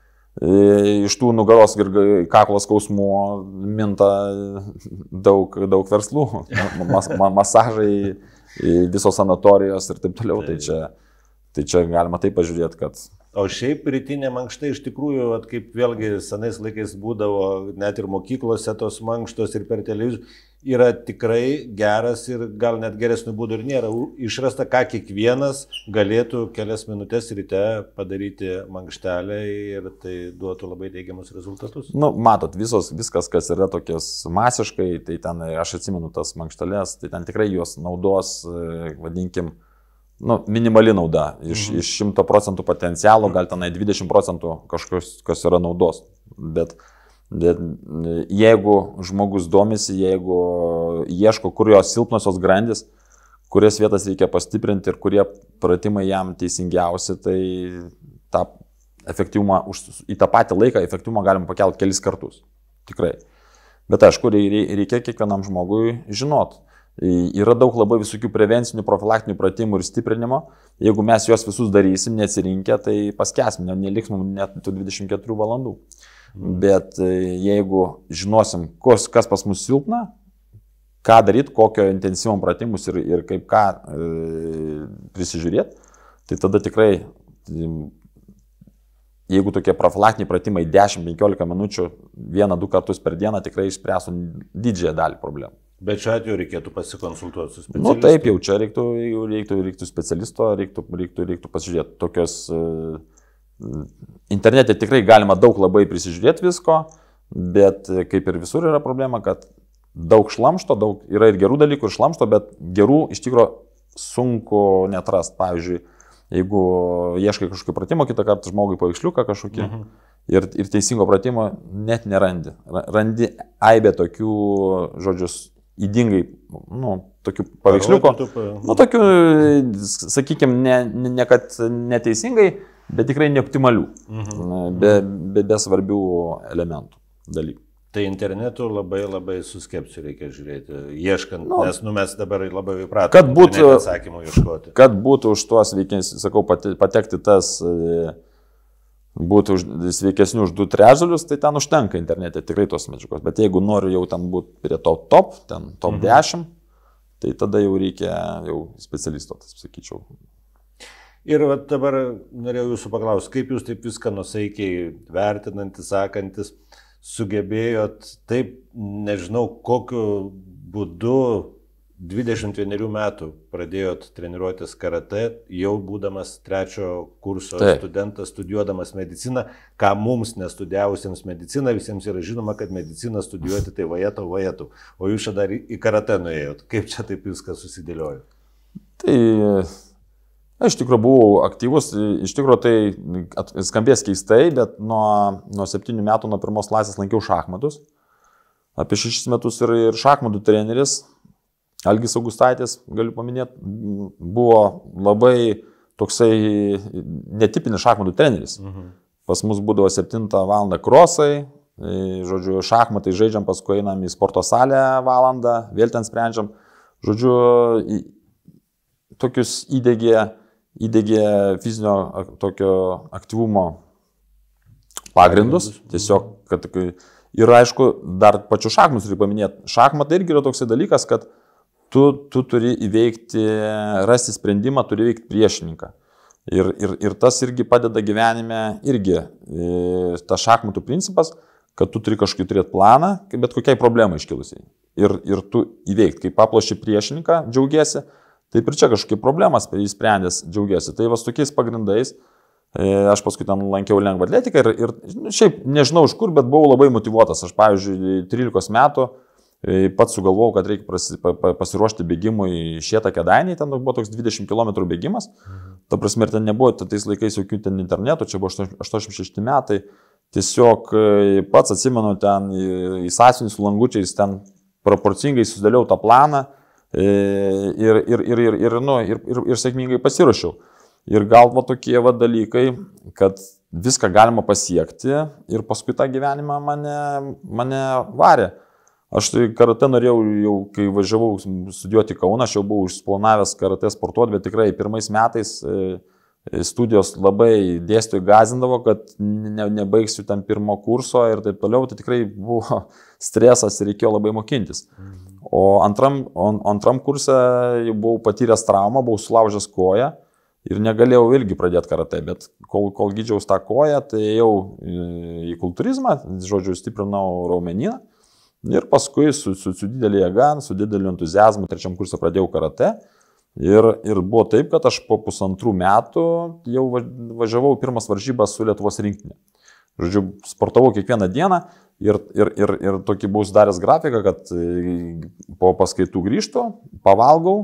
Speaker 2: iš tų nugaros ir kaklo skausmų minta daug verslų, masažai, visos sanatorijos ir taip toliau. Tai čia galima taip pažiūrėti, kad...
Speaker 1: O šiaip rytinė mankšta iš tikrųjų, kaip vėlgi senais laikais būdavo, net ir mokyklose tos mankštos ir per televizorių, yra tikrai geras ir gal net geresnių būdų ir nėra. Išrasta, ką kiekvienas galėtų kelias minutės ryte padaryti mankštelę ir tai duotų labai teigiamus rezultatus.
Speaker 2: Matot, viskas, kas yra tokios masiškai, tai ten, aš atsimenu tas mankštelės, tai ten tikrai jos naudos, vadinkim, minimali nauda. Iš 100% potencialo, gal tenai 20% kažkas, kas yra naudos. Bet jeigu žmogus domisi, jeigu ieško, kur jos silpnosios grandys, kurias vietas reikia pastiprinti ir kurie pratimai jam teisingiausi, tai tą efektyvumą, į tą patį laiką efektyvumą galim pakelti kelis kartus. Tikrai. Bet aišku, reikia kiekvienam žmogui žinot. Yra daug labai visokių prevencinių, profilaktinių pratimų ir stiprinimo. Jeigu mes juos visus darysim, neatsirinkę, tai paskęsim, neliks mums net 24 valandų. Bet jeigu žinosim, kas pas mus silpna, ką daryti, kokio intensyvumo pratimus ir kaip ką prisižiūrėti, tai tada tikrai, jeigu tokie profilaktiniai pratimai 10-15 minučių, 1-2 kartus per dieną tikrai išspręstų didžiąją dalį problemų.
Speaker 1: Bet šiuo atveju reikėtų pasikonsultuoti su specialistu.
Speaker 2: Taip, jau čia reiktų specialisto, reiktų pasižiūrėti tokios... Internete tikrai galima daug labai prisižiūrėti visko, bet kaip ir visur yra problema, kad daug šlamšto, yra ir gerų dalykų ir šlamšto, bet gerų iš tikrųjų sunku netrast. Pavyzdžiui, jeigu ieškai kažkokio pratimo, kitą kartą žmogui paveiksliuką kažkokį ir teisingo pratimo net nerandi. Randi aibę tokių, žodžius, įdingai, tokių paveiksliuko, tokių, sakykime, ne kad neteisingai, bet tikrai neoptimalių, be svarbių elementų, dalykų.
Speaker 1: Tai internetu labai su skepsiu reikia žiūrėti, ieškant, nes mes dabar labai įpratome atsakymų ieškoti.
Speaker 2: Kad būtų už tuos sakau, patekti tas, būtų sveikesnių už 2/3, tai ten užtenka internete tikrai tos medžiagos. Bet jeigu noriu jau ten būti prie top 10, tai tada jau reikia specialisto, sakyčiau.
Speaker 1: Ir dabar norėjau jūsų paklausti, kaip jūs taip viską nusaikiai vertinantis, sakantis, sugebėjot taip, nežinau, kokiu būdu 21 metų pradėjot treniruotis karate, jau būdamas 3 kurso studentas, studijuodamas mediciną, ką mums nestudijavusiems mediciną, visiems yra žinoma, kad mediciną studijuoti tai vajetų, o jūs čia dar į karate nuėjot. Kaip čia taip viskas susidėliojo?
Speaker 2: Tai Iš tikrųjų buvau aktyvus, iš tikrųjų tai skambės keistai, bet nuo 7 metų, nuo 1 klasės lankiau šachmatus. Apie 6 metus ir šachmatų treneris, Algis Augustaitis, galiu paminėti, buvo labai toksai netipinis šachmatų treneris. Pas mus būdavo 7 val. Krosai, žodžiu, šachmatai žaidžiam, paskui einam į sporto salę valandą, vėl ten sprendžiam. Žodžiu, tokius įdėgė fizinio tokio aktyvumo pagrindus. Tiesiog, kad ir aišku, dar pačiu šachmatus turiu paminėti. Šachmatai irgi yra toksai dalykas, kad tu turi įveikti, rasti sprendimą, turi įveikti priešininką. Ir tas irgi padeda gyvenime, irgi tas šachmatų principas, kad tu turi kažkokį turėti planą, bet kokiai problemai iškilusiai. Ir tu įveikti, kai paplaši priešininką, džiaugiesi, taip ir čia kažkokia problemas įsprendęs džiaugiesi. Tai va su tokiais pagrindais, aš paskui ten lankiau lengvą atletiką ir šiaip nežinau iš kur, bet buvau labai motyvuotas. Aš, pavyzdžiui, 13 metų pats sugalvojau, kad reikia pasiruošti bėgimui Šietą Kėdainį, ten buvo toks 20 km bėgimas. Ta prasme, ir ten nebuvo tais laikais jokių ten internetų, čia buvo 86 metai. Tiesiog pats atsimenu ten į sąsiuvinį su langučiais, ten proporcingai susidėliau tą planą ir sėkmingai pasiruošiau. Ir gal va tokie va dalykai, kad viską galima pasiekti ir paskui tą gyvenimą mane varė. Aš tai karate norėjau jau, kai važiavau studijuoti Kauną, aš jau buvau užplanavęs karate sportuoti, bet tikrai pirmais metais studijos labai dėstytojai gąsdindavo, kad nebaigsiu ten 1 kurso ir taip toliau, tai tikrai buvo stresas ir reikėjo labai mokintis. O antram kurse jau buvau patyręs traumą, buvau sulaužęs koją ir negalėjau irgi pradėti karate, bet kol gydžiaus tą koją, tai ėjau į kultūrizmą, žodžiu, stiprinau raumenyną. Ir paskui su didelė jėga, su dideliu entuziazmu 3 kursą pradėjau karate. Ir buvo taip, kad aš po 1,5 metų jau važiavau pirmas varžybas su Lietuvos rinktinė. Žodžiu, sportavau kiekvieną dieną ir tokį buvau sudaręs grafiką, kad po paskaitų grįžtu, pavalgau,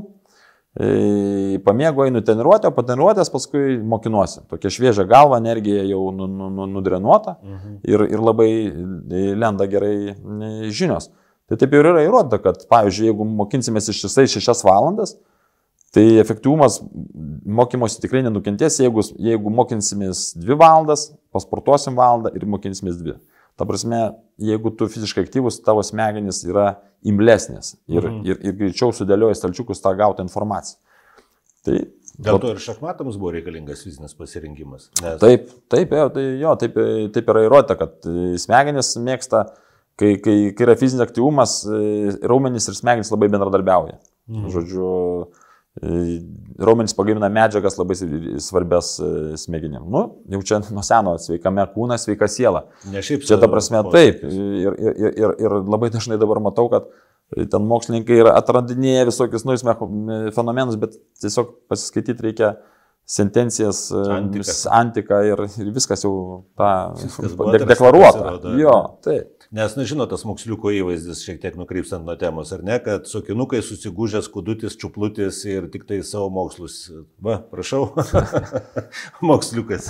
Speaker 2: pamiegu, einu treniruotę, o po treniruotės paskui mokinuosi. Tokia šviežia galva, energija jau nudrenuota ir labai lenda gerai žinios. Tai taip ir yra įrodyta, kad, pavyzdžiui, jeigu mokinsimės ištisai 6 valandas, tai efektyvumas mokymosi tikrai nenukentės, jeigu mokinsimės 2 valandas, pasportuosim valandą ir mokinsimės 2. Ta prasme, jeigu tu fiziškai aktyvus, tavo smegenys yra imlesnės ir greičiau sudėlioji stalčiukus tą gautą informaciją.
Speaker 1: Dėl to ir šachmatams buvo reikalingas fizinis pasirinkimas. Nes...
Speaker 2: Taip yra įrodyta, kad smegenys mėgsta, kai yra fizinis aktyvumas, raumenys ir smegenys labai bendradarbiauja. Žodžiu, raumenys pagamina medžiagas labai svarbias smegenim. Jau čia nuo seno sveikame kūną, sveika siela. Čia ta prasme taip. Ir labai dažnai dabar matau, kad ten mokslininkai atradinėja visokius naujus fenomenus, bet tiesiog pasiskaityti reikia sentencijas, antiką ir viskas jau deklaruota. Jo, taip.
Speaker 1: Nes, žinot, tas moksliuko įvaizdis šiek tiek nukrypstant nuo temos, ar ne, kad sokinukai susigūžęs, kudutis, čiuplutis ir tik tai savo mokslus. Va, prašau, moksliukas.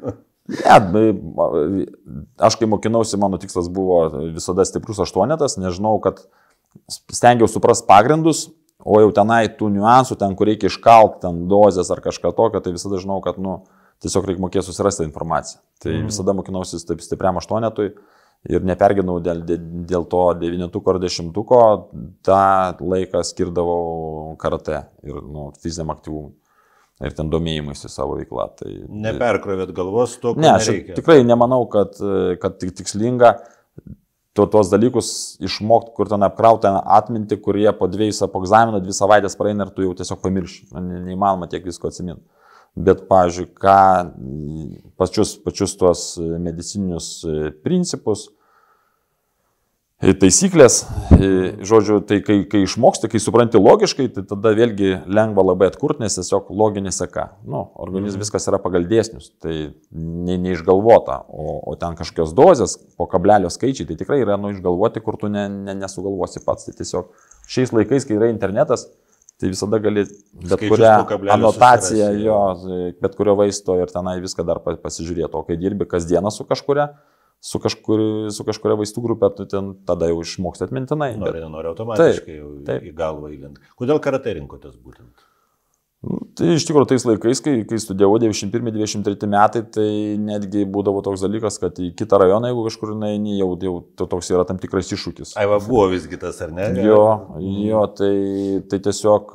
Speaker 2: Aš kai mokinausi, mano tikslas buvo visada stiprus 8, nežinau, kad stengiausi suprasti pagrindus, o jau tenai tų niuansų, ten kur reikia iškalti, ten dozės ar kažką tokio, tai visada žinau, kad tiesiog reikia mokėti susirasti informaciją. Tai visada mokinausi taip stipriam 8 ir neperginau dėl to 9 ar 10, tą laiką skirdavau karate ir fiziniam aktyvumui. Ir ten domėjimuisi savo veiklą. Tai,
Speaker 1: neperkrovėt galvos to, ko
Speaker 2: nereikia. Aš tikrai nemanau, kad tikslinga tuos dalykus išmokti, kur ten apkrauti atminti, kurie po 2 egzaminų 2 savaitės praeina ir tu jau tiesiog pamirši. Neįmanoma tiek visko atsiminti. Bet, pavyzdžiui, pačius tuos medicininius principus, taisyklės, žodžiu, tai kai išmoksti, kai supranti logiškai, tai tada vėlgi lengva labai atkurti, nes tiesiog loginė seka. Organizmas viskas yra pagal dėsnius, tai neišgalvota, o ten kažkokios dozės, po kablelio skaičiai, tai tikrai yra išgalvoti, kur tu nesugalvosi pats. Tai tiesiog šiais laikais, kai yra internetas, tai visada gali bet
Speaker 1: Skaičius
Speaker 2: kurią
Speaker 1: po kablelio
Speaker 2: anotaciją,
Speaker 1: susirasti,
Speaker 2: jo, bet kurio vaisto ir tenai viską dar pasižiūrėti. O kai dirbi kasdieną su kažkuria vaistų grupė, tu ten tada jau išmoksti atmintinai.
Speaker 1: Nori automatiškai į galvą įlint. Kodėl karate rinkotės būtent?
Speaker 2: Tai iš tikrųjų tais laikais, kai studijavau 91-23 metai, tai netgi būdavo toks dalykas, kad į kitą rajoną, jeigu kažkur neini, jau toks yra tam tikras iššūkis.
Speaker 1: Aiva, buvo visgi tas, ar ne?
Speaker 2: Jo, tai tiesiog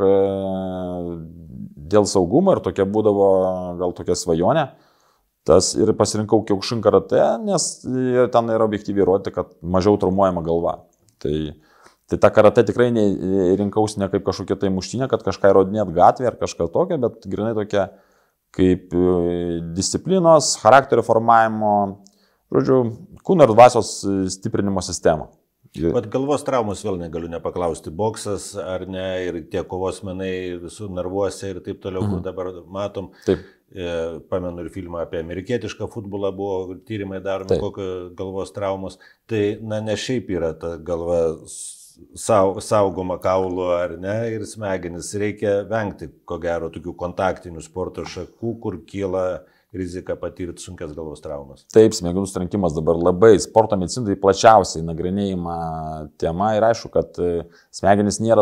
Speaker 2: dėl saugumo ir tokia būdavo gal tokia svajonė. Tas ir pasirinkau Kyokushin karate, nes ten yra objektyviai įrodyti, kad mažiau traumuojama galva. Tai ta karate tikrai rinkausi ne kaip kažkokia tai muštinė, kad kažką įrodinėt gatvėje ar kažką tokio, bet grinai tokia kaip disciplinos, charakterio formavimo, žodžiu, kūno ir dvasios stiprinimo sistema.
Speaker 1: Bet galvos traumos vėl negaliu nepaklausti. Boksas ar ne, ir tie kovos menai visų narvuose ir taip toliau, kur dabar matom.
Speaker 2: Taip.
Speaker 1: Pamenu ir filmą apie amerikietišką futbolą, buvo tyrimai daromi, kokio galvos traumos. Tai, ne šiaip yra ta galva saugoma kaulų ar ne, ir smegenis. Reikia vengti, ko gero, tokių kontaktinių sporto šakų, kur kyla rizika patirti sunkias galvos traumas.
Speaker 2: Taip, smegenų sutrenkimas dabar labai sporto medicinai plačiausiai nagrinėjama tema ir aišku, kad smegenys nėra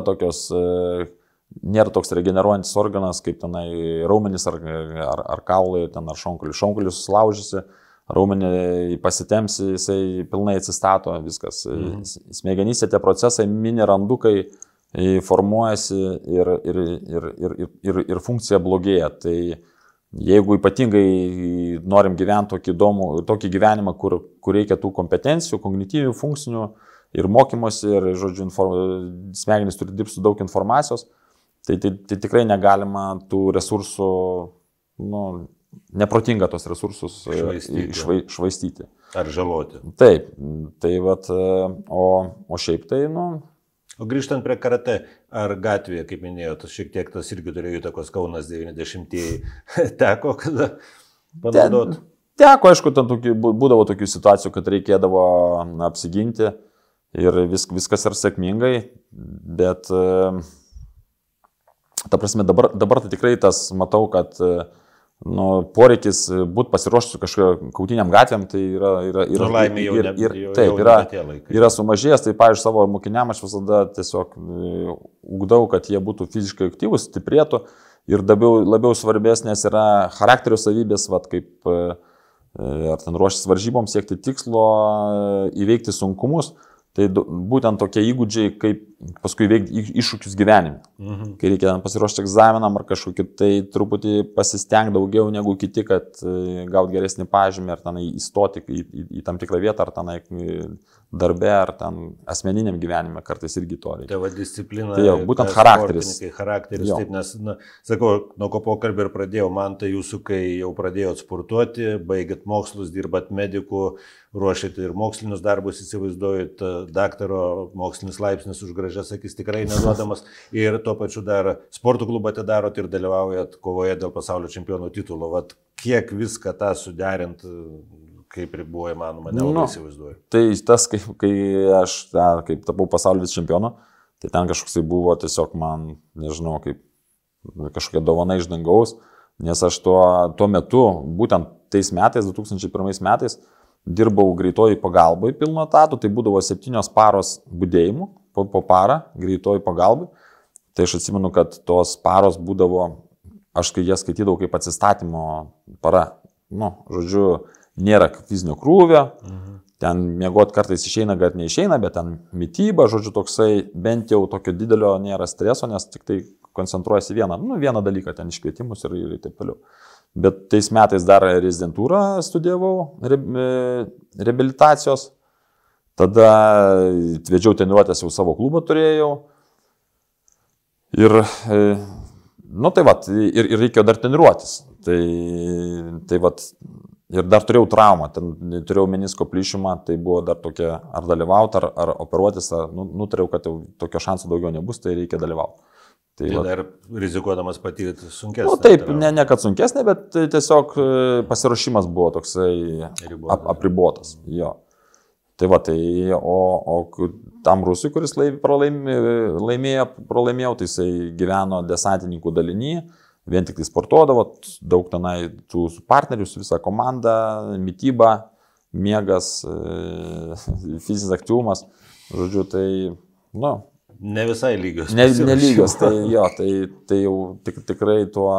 Speaker 2: toks regeneruojantis organas, kaip tenai raumenys ar kaulai, ar šonkulis. Šonkulis susilaužysi, raumenį pasitemsi, jisai pilnai atsistato, viskas. Smegenyse tie procesai, mini randukai formuojasi ir funkcija blogėja. Tai jeigu ypatingai norim gyventi tokį gyvenimą, kur reikia tų kompetencijų, kognityvių, funkcinių ir mokymosi, ir, žodžiu, smegenys turi dirbti su daug informacijos, tai tikrai negalima tų resursų, neprotinga tos resursus švaistyti.
Speaker 1: Ar žaloti.
Speaker 2: Taip, tai vat, o šiaip tai,
Speaker 1: O grįžtant prie karate, ar gatvėje, kaip minėjot, šiek tiek tas irgi turėjo įtakos Kaunas 90-ieji, teko kada panaudoti?
Speaker 2: Teko, aišku, būdavo tokių situacijų, kad reikėdavo apsiginti ir viskas yra sėkmingai, bet ta prasme dabar tai tikrai tas matau, kad poreikis būti pasiruošus kažkokiam kautiniam gatvėm, tai yra sumažėjęs. Tai, pavyzdžiui, savo mokiniam aš visada tiesiog ugdau, kad jie būtų fiziškai aktyvūs, stiprėtų ir labiau svarbesnės yra charakterio savybės, kaip ar ten ruoštis varžyboms, siekti tikslo, įveikti sunkumus. Tai būtent tokie įgūdžiai, kaip paskui veikti iššūkius gyvenime. Kai reikia pasiruošti egzaminam ar kažkokį, tai truputį pasistengti daugiau negu kiti, kad gauti geresnį pažymį ar tenai įstoti į tam tikrą vietą, ar tenai darbe, ar ten asmeniniam gyvenime kartais irgi to reikia.
Speaker 1: Tai va disciplina,
Speaker 2: tai jau, būtent charakteris.
Speaker 1: Taip, nes, sakau, nuo ko pokalbį ir pradėjau, man tai jūsų, kai jau pradėjot sportuoti, baigėt mokslus, dirbat medikų, ruošėte ir mokslinius darbus, įsivaizduojat, daktaro mokslinis laipsnis už gražias akis tikrai neduodamas ir tuo pačiu dar sporto klubą atidarot ir dalyvaujat kovoje dėl pasaulio čempionų titulo. Vat kiek viską tą suderint, kaip ir buvo įmanoma, nelabai įsivaizduoju.
Speaker 2: Tai tas, kai aš kaip tapau pasaulio čempionu, tai ten kažkoks buvo tiesiog man, nežinau, kaip kažkokia dovana iš dangaus, nes aš tuo metu, būtent tais metais, 2001 metais, dirbau greitoji pagalbai pilno etatų, tai būdavo 7 paros budėjimų po parą greitoji pagalbai. Tai aš atsimenu, kad tos paros būdavo, aš kai jas skaitydavau kaip atsistatymo para, žodžiu, nėra fizinio krūvio, ten miegot kartais išeina, kad neišeina, bet ten mityba, žodžiu, toksai bent jau tokio didelio nėra streso, nes tik tai koncentruojasi vieną dalyką, ten iškvietimus ir taip toliau. Bet tais metais dar rezidentūrą studijavau, reabilitacijos, tada vedžiau treniruotės, jau savo klubą turėjau ir, ir reikėjo dar treniruotis. Tai ir dar turėjau traumą, turėjau menisko plyšimą, tai buvo dar tokia, ar dalyvauti, ar operuotis, nutariau, kad jau tokio šansų daugiau nebus, tai reikia dalyvauti.
Speaker 1: Tai dar rizikuodamas patyryti sunkesnį.
Speaker 2: Taip, ne kad sunkesnė, bet tiesiog pasiruošimas buvo toksai apribotas. Jo. Tai va, tai, o tam rusui, kuris pralaimėjau, tai jisai gyveno desantininkų dalinį, vien tik tai sportuodavo, daug tenai tų partnerių, su visa komanda, mytyba, miegas, fizinis aktyvumas, žodžiu, tai, nu.
Speaker 1: Ne visai lygios.
Speaker 2: Nelygios, tai jo, tai jau tikrai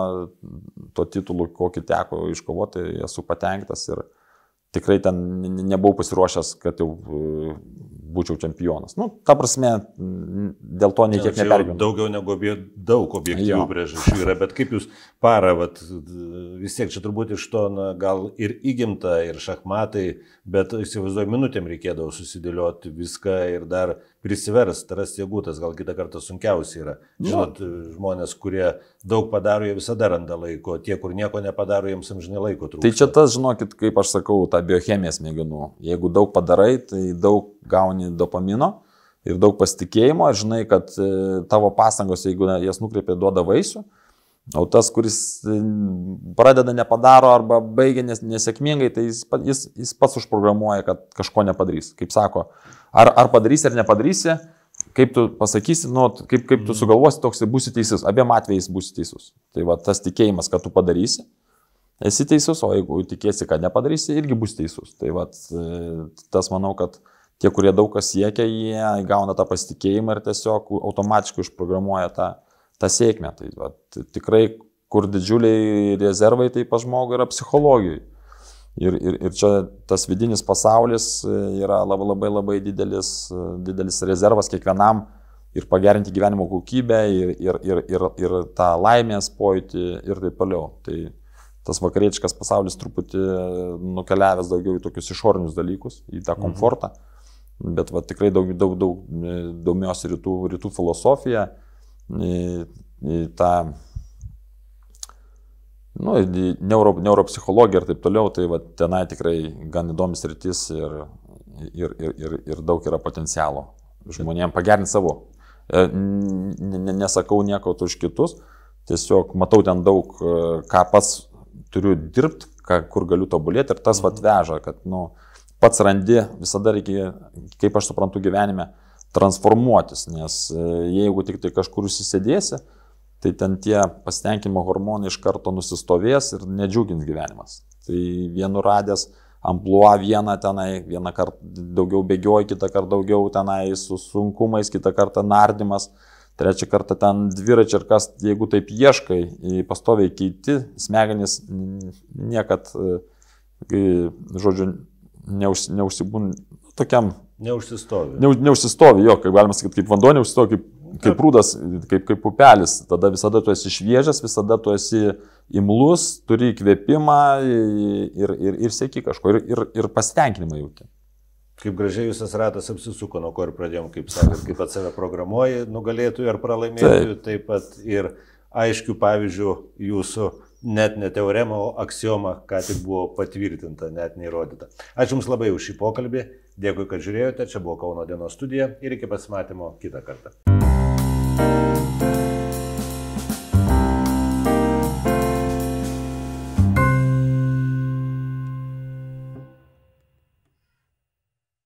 Speaker 2: tuo titulu, kokį teko iškovoti, esu patenkintas ir tikrai ten nebuvau pasiruošęs, kad jau būčiau čempionas. Nu, ta prasme, dėl to nei kiek nepergyvenu.
Speaker 1: Daugiau negu daug objektyvių priežasčių yra, bet kaip jūs parą, vis tiek čia turbūt iš to, gal ir įgimta, ir šachmatai, bet įsivaizduoju, minutėm reikėdavo susidėlioti viską ir dar prisiverst, rasti jėgų, tas gal kitą kartą sunkiausia yra. Žinot, žmonės, kurie daug padaro, jie visada randa laiko, tie, kur nieko nepadaro, jiems amžinai laiko trūksta.
Speaker 2: Tai čia tas, žinokit, kaip aš sakau, ta biochemija smegenų. Jeigu daug padarai, tai daug gauni dopamino ir daug pasitikėjimo ir žinai, kad tavo pastangos, jeigu jas nukreipia, duoda vaisių. O tas, kuris pradeda nepadaro arba baigia nesėkmingai, tai jis pats užprogramuoja, kad kažko nepadarys. Kaip sako, ar padarysi ar nepadarysi, kaip tu pasakysi, nu, kaip tu sugalvosi, toks ir būsi teisus. Abiem atvejais būsi teisus. Tai va, tas tikėjimas, kad tu padarysi, esi teisus, o jeigu tikėsi, kad nepadarysi, irgi būsi teisus. Tai va, tas manau, kad tie, kurie daug kas siekia, jie gauna tą pasitikėjimą ir tiesiog automatiškai užprogramuoja tą sėkmę. Tai va, tikrai, kur didžiuliai rezervai, tai pas žmogų yra psichologijai. Ir čia tas vidinis pasaulis yra labai didelis rezervas kiekvienam ir pagerinti gyvenimo kokybę ir tą laimės pojūtį ir taip toliau. Tai tas vakarietiškas pasaulis truputį nukeliavęs daugiau į tokius išorinius dalykus, į tą komfortą. Bet va, tikrai daug domiuosi rytų filosofiją, į tą neuropsichologija ir taip toliau, tai va, tenai tikrai gan įdomis rytis ir daug yra potencialo žmonėms pagerinti savo. Nesakau nieko už kitus, tiesiog matau ten daug, ką pats turiu dirbti, kur galiu tobulėti ir tas vat veža, kad pats randi, visada reikia, kaip aš suprantu gyvenime, transformuotis, nes jeigu tik tai kažkur užsisėdėsi, tai ten tie pasitenkinimo hormonai iš karto nusistovės ir nedžiugins gyvenimas. Tai vienu radęs amplua vieną kartą daugiau bėgioji, kitą kartą daugiau tenai su sunkumais, kitą kartą nardymas, trečią kartą ten dviračiai ir kas, jeigu taip ieškai, pastoviai keiti, smegenys niekad, žodžiu, neužsibūn tokiam. Neužsistovi, jo, kaip galima sakyti, kaip vanduo neužsistovi, kaip prūdas, kaip upelis. Tada visada tu esi šviežias, visada tu esi imlus, turi įkvėpimą ir sieki kažko, ir pasitenkinimą jauti.
Speaker 1: Kaip gražiai visas ratas apsisuko, nuo ko ir pradėjom, kaip sakėt, kaip pats save programuoji, nugalėtojų ar pralaimėtojų, taip pat ir aiškių pavyzdžių jūsų. Net ne teorema, o aksioma, ką tik buvo patvirtinta, net neįrodyta. Ačiū Jums labai už šį pokalbį, dėkui, kad žiūrėjote, čia buvo Kauno dienos studija ir iki pasimatymo kitą kartą.